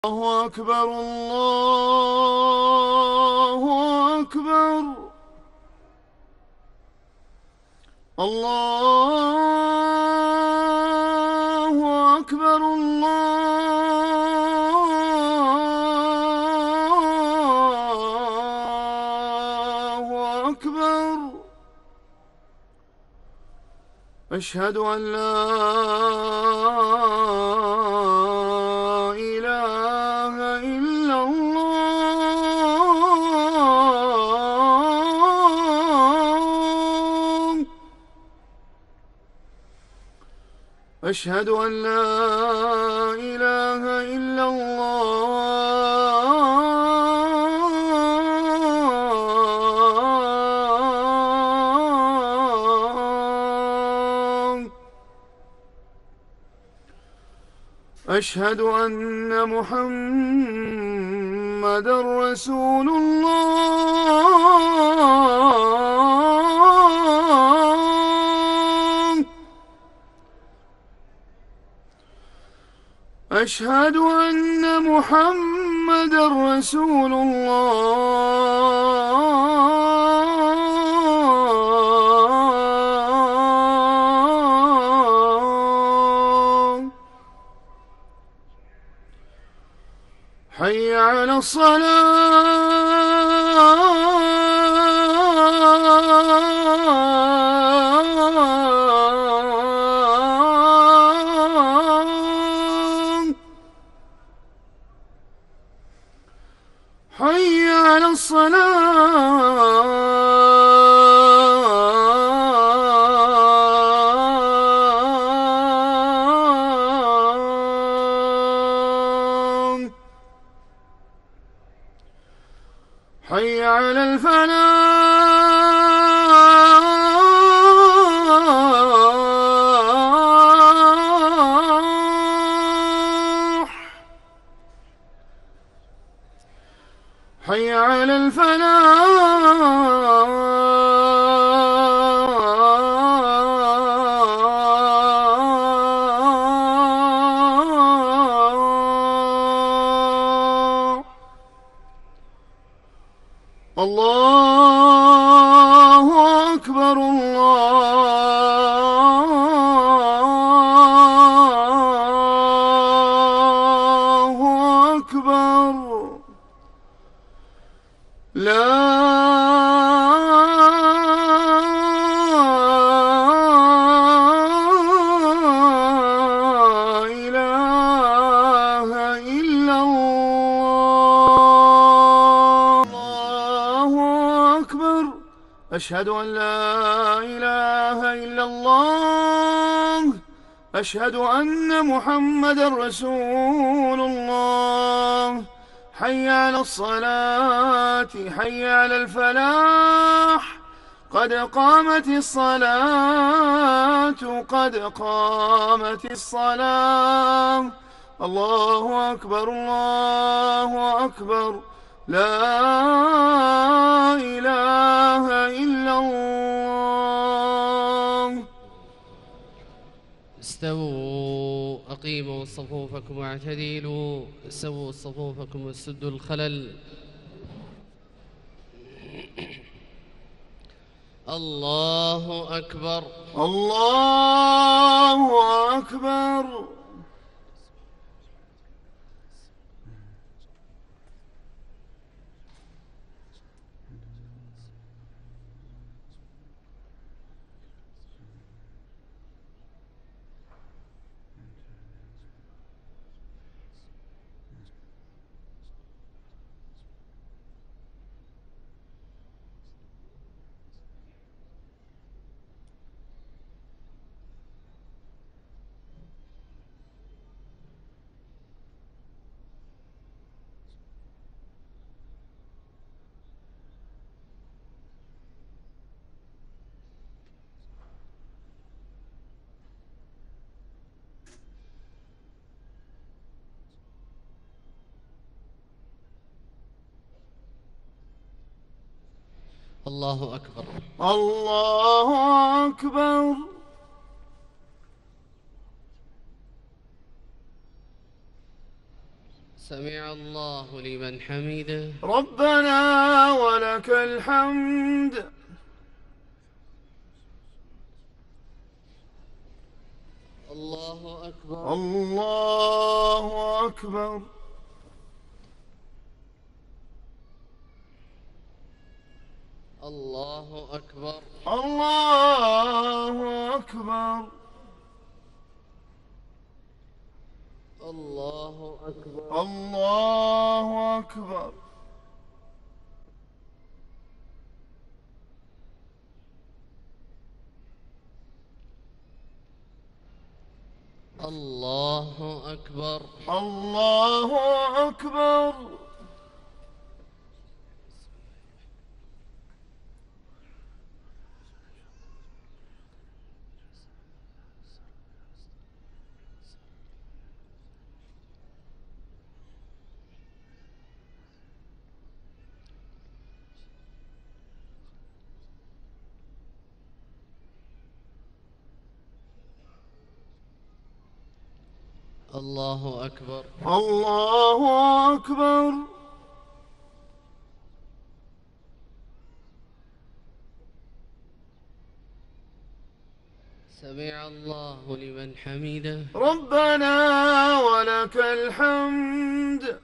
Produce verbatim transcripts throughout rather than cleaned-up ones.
الله أكبر الله أكبر الله أكبر الله أكبر. أشهد أن لا إله إلا الله. أشهد أن لا إله إلا الله. أشهد أن محمدًا رسول الله. أشهد أن محمدًا رسول الله. حي على الصلاة. حي على الصلاة. حي على الفلاح. حي على الفلاح. الله أكبر الله أكبر. لا إله إلا الله. الله أكبر. أشهد أن لا إله إلا الله. أشهد أن محمدًا رسول الله. حي على الصلاة. حي على الفلاح. قد قامت الصلاة. قد قامت الصلاة. الله أكبر الله أكبر. لا إله إلا الله. استووا أقيموا صفوفكم واعتدلوا. سووا صفوفكم وسدوا الخلل. الله أكبر الله أكبر. الله أكبر الله أكبر. سمع الله لمن حمده. ربنا ولك الحمد. الله أكبر. الله أكبر. الله أكبر. الله أكبر. الله أكبر. الله أكبر. الله أكبر. الله أكبر. الله أكبر. الله أكبر. سمع الله لمن حمده. ربنا ولك الحمد.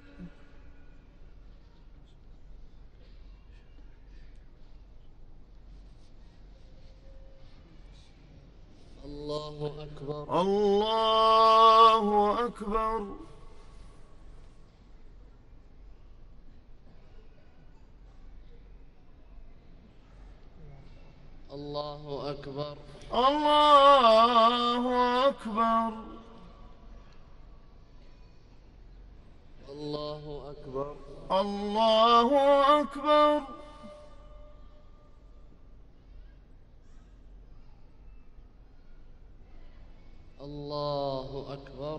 الله أكبر. الله أكبر. الله أكبر. الله أكبر. الله أكبر. الله أكبر. الله أكبر.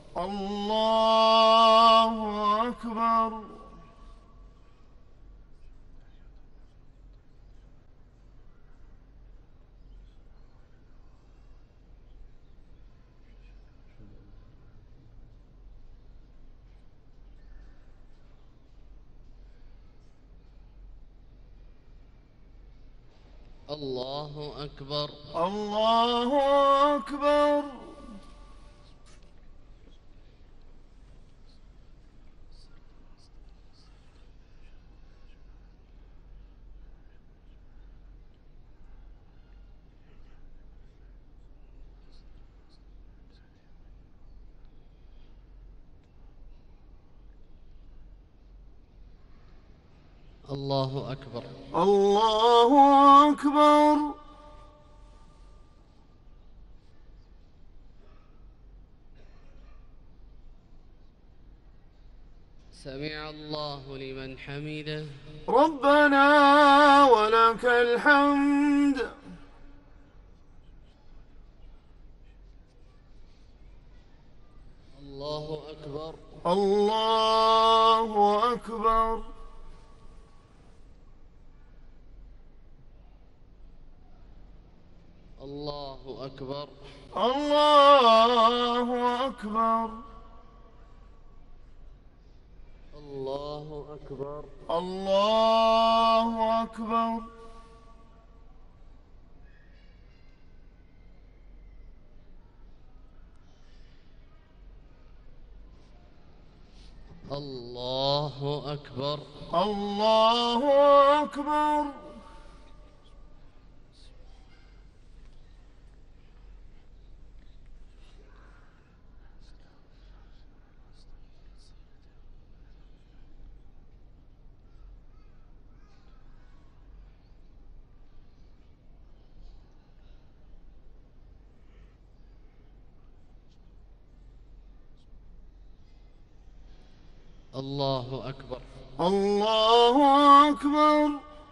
الله أكبر. الله أكبر. الله أكبر. الله أكبر. الله أكبر. سمع الله لمن حمده. ربنا ولك الحمد. الله أكبر. الله أكبر. الله أكبر. الله أكبر. الله أكبر. الله أكبر. الله أكبر. الله أكبر. الله أكبر. الله أكبر.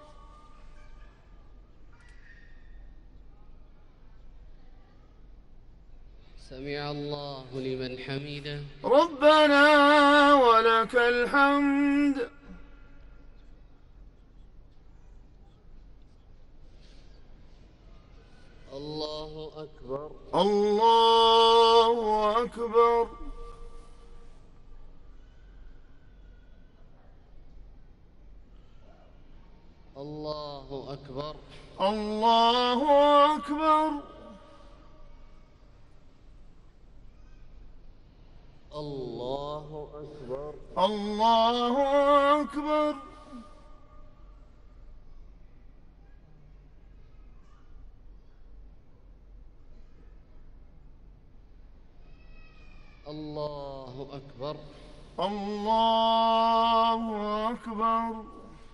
سمع الله لمن حمده. ربنا ولك الحمد. الله أكبر. الله أكبر. الله أكبر. الله أكبر. الله أكبر. الله أكبر. الله أكبر. الله أكبر.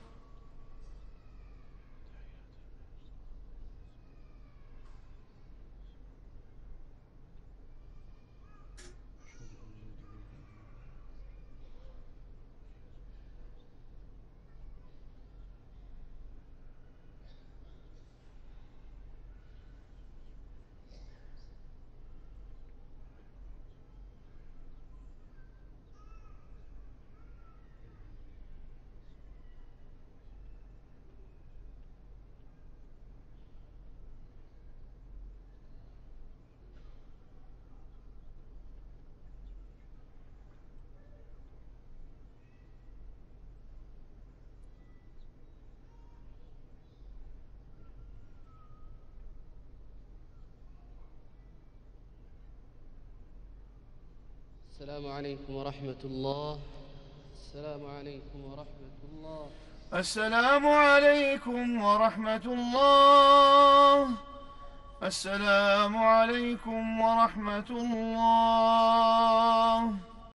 السلام عليكم ورحمة الله. السلام عليكم ورحمة الله. السلام عليكم ورحمة الله. السلام عليكم ورحمة الله.